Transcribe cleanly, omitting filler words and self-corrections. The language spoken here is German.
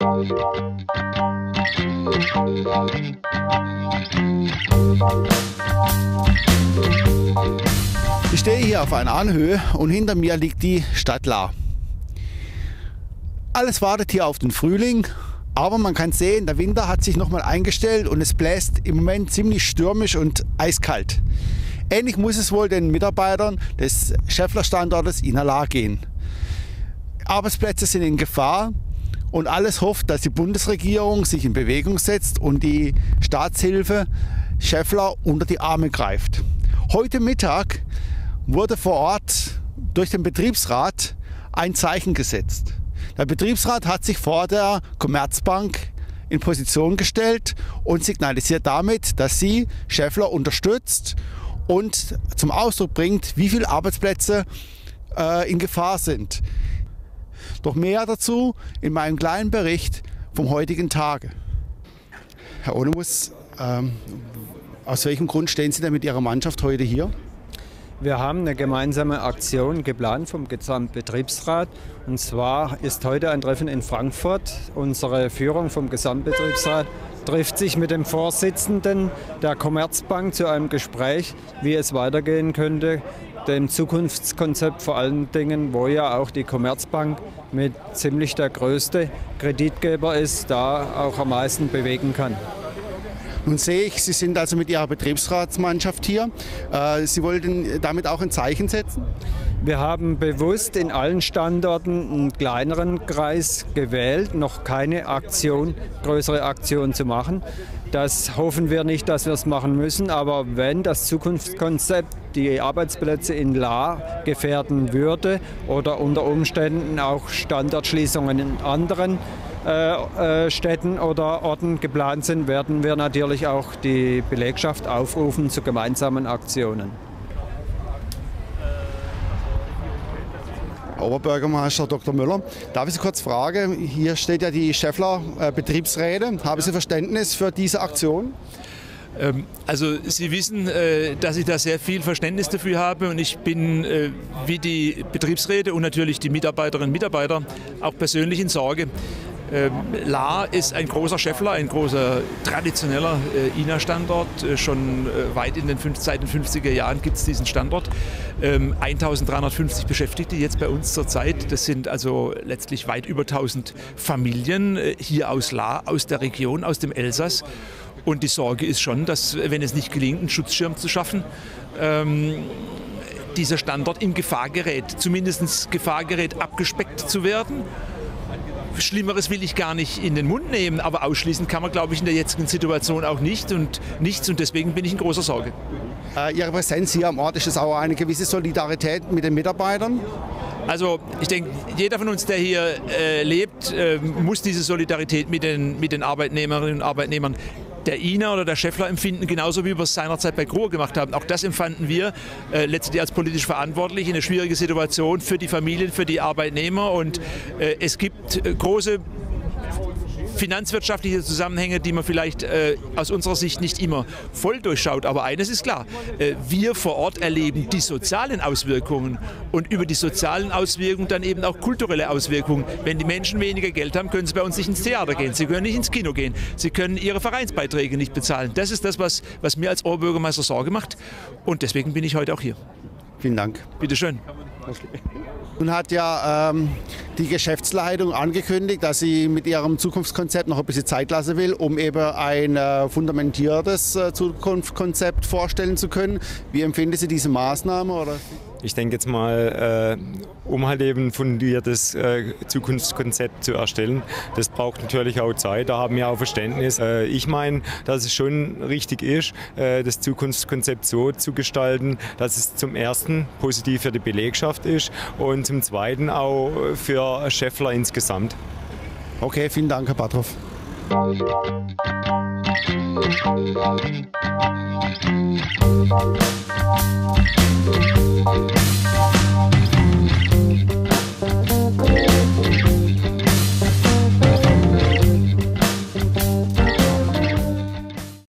Ich stehe hier auf einer Anhöhe und hinter mir liegt die Stadt Lahr. Alles wartet hier auf den Frühling, aber man kann sehen, der Winter hat sich nochmal eingestellt und es bläst im Moment ziemlich stürmisch und eiskalt. Ähnlich muss es wohl den Mitarbeitern des Schaeffler-Standortes in der Lahr gehen. Arbeitsplätze sind in Gefahr und alles hofft, dass die Bundesregierung sich in Bewegung setzt und die Staatshilfe Schaeffler unter die Arme greift. Heute Mittag wurde vor Ort durch den Betriebsrat ein Zeichen gesetzt. Der Betriebsrat hat sich vor der Commerzbank in Position gestellt und signalisiert damit, dass sie Schaeffler unterstützt und zum Ausdruck bringt, wie viele Arbeitsplätze in Gefahr sind. Doch mehr dazu in meinem kleinen Bericht vom heutigen Tage. Herr Onemus, aus welchem Grund stehen Sie denn mit Ihrer Mannschaft heute hier? Wir haben eine gemeinsame Aktion geplant vom Gesamtbetriebsrat. Und zwar ist heute ein Treffen in Frankfurt. Unsere Führung vom Gesamtbetriebsrat trifft sich mit dem Vorsitzenden der Commerzbank zu einem Gespräch, wie es weitergehen könnte, dem Zukunftskonzept vor allen Dingen, wo ja auch die Commerzbank mit ziemlich der größte Kreditgeber ist, da auch am meisten bewegen kann. Nun sehe ich, Sie sind also mit Ihrer Betriebsratsmannschaft hier. Sie wollten damit auch ein Zeichen setzen? Wir haben bewusst in allen Standorten einen kleineren Kreis gewählt, noch keine größere Aktion zu machen. Das hoffen wir nicht, dass wir es machen müssen, aber wenn das Zukunftskonzept die Arbeitsplätze in Lahr gefährden würde oder unter Umständen auch Standortschließungen in anderen Städten oder Orten geplant sind, werden wir natürlich auch die Belegschaft aufrufen zu gemeinsamen Aktionen. Oberbürgermeister Dr. Müller, darf ich Sie kurz fragen, hier steht ja die Schaeffler Betriebsräte. Haben Sie Verständnis für diese Aktion? Also Sie wissen, dass ich da sehr viel Verständnis dafür habe und ich bin wie die Betriebsräte und natürlich die Mitarbeiterinnen und Mitarbeiter auch persönlich in Sorge. Lahr ist ein großer Schaeffler, ein großer traditioneller INA-Standort. Schon weit seit den 50er Jahren gibt es diesen Standort. 1350 Beschäftigte jetzt bei uns zurzeit. Das sind also letztlich weit über 1000 Familien hier aus Lahr, aus der Region, aus dem Elsass. Und die Sorge ist schon, dass, wenn es nicht gelingt, einen Schutzschirm zu schaffen, dieser Standort in Gefahr gerät, zumindest Gefahr gerät, abgespeckt zu werden. Schlimmeres will ich gar nicht in den Mund nehmen, aber ausschließen kann man, glaube ich, in der jetzigen Situation auch nicht und nichts und deswegen bin ich in großer Sorge. Ihre Präsenz hier am Ort, ist es auch eine gewisse Solidarität mit den Mitarbeitern? Also ich denke, jeder von uns, der hier lebt, muss diese Solidarität mit den Arbeitnehmerinnen und Arbeitnehmern der INA oder der Schaeffler empfinden, genauso wie wir es seinerzeit bei Grohe gemacht haben. Auch das empfanden wir letztendlich als politisch verantwortlich in eine schwierige Situation für die Familien, für die Arbeitnehmer. Und es gibt große finanzwirtschaftliche Zusammenhänge, die man vielleicht aus unserer Sicht nicht immer voll durchschaut. Aber eines ist klar, wir vor Ort erleben die sozialen Auswirkungen und über die sozialen Auswirkungen dann eben auch kulturelle Auswirkungen. Wenn die Menschen weniger Geld haben, können sie bei uns nicht ins Theater gehen, sie können nicht ins Kino gehen, sie können ihre Vereinsbeiträge nicht bezahlen. Das ist das, was mir als Oberbürgermeister Sorge macht und deswegen bin ich heute auch hier. Vielen Dank. Bitte schön. Okay. Nun hat ja die Geschäftsleitung angekündigt, dass sie mit ihrem Zukunftskonzept noch ein bisschen Zeit lassen will, um eben ein fundamentiertes Zukunftskonzept vorstellen zu können. Wie empfinden Sie diese Maßnahme? Oder? Ich denke jetzt mal, um halt eben ein fundiertes Zukunftskonzept zu erstellen, das braucht natürlich auch Zeit, da haben wir auch Verständnis. Ich meine, dass es schon richtig ist, das Zukunftskonzept so zu gestalten, dass es zum ersten positiv für die Belegschaft ist und zum zweiten auch für Schaeffler insgesamt. Okay, vielen Dank, Herr Patrow. Thank you.